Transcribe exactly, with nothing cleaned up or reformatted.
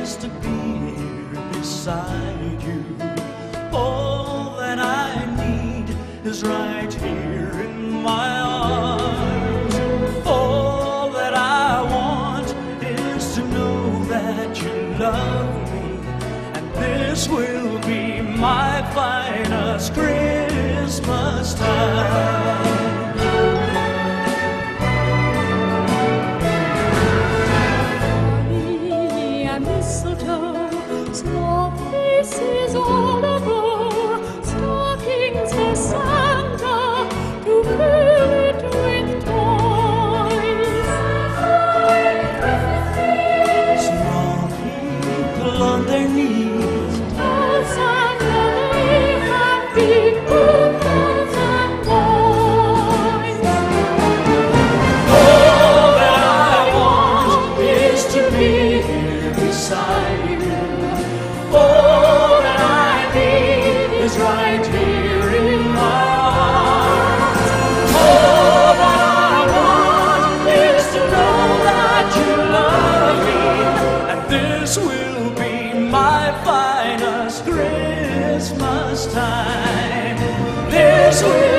is to be here beside you. All that I need is right here in my arms. All that I want is to know that you love me, and this will be my finest Christmas time. Small faces all over, stockings for Santa to fill it with toys. Small people on their knees Tell Santa they have big girls and boys. All that I want is to be here beside you. All that I need is right here in my arms. All that I want is to know that you love me, and this will be my finest Christmas time. This will